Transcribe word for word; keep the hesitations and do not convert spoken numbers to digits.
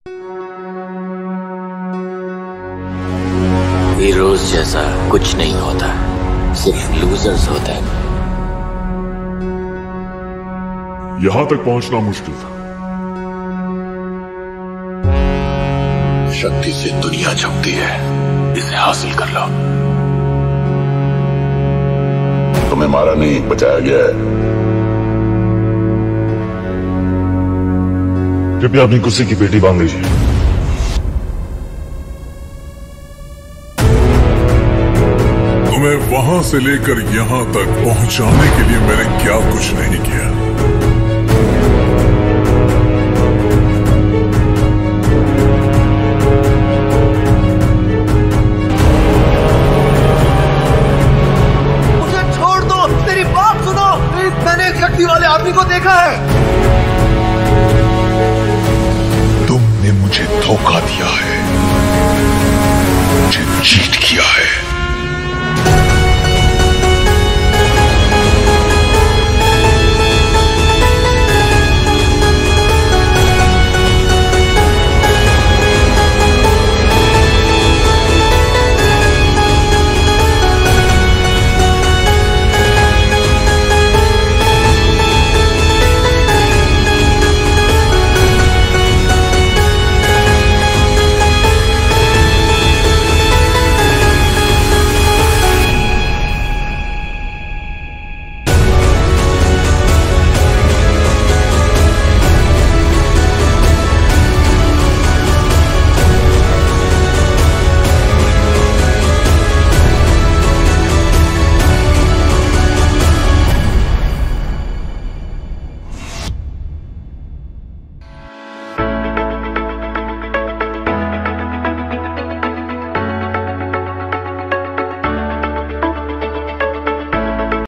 Heroes जैसा कुछ नहीं होता, सिर्फ लूजर्स होते हैं। यहां तक पहुंचना मुश्किल था। शक्ति से दुनिया झुकती है, इसे हासिल कर लो। तुम्हें मारा नहीं, बचाया गया है। कृपया अपनी कुर्सी की पेटी बांध लीजिए। तुम्हें वहां से लेकर यहां तक पहुंचाने के लिए मैंने क्या कुछ नहीं किया। मुझे छोड़ दो, मेरी बात सुनो। मैंने एक शक्ति वाले आदमी को देखा है। तुमने मुझे धोखा दिया है, मुझे चीट किया है।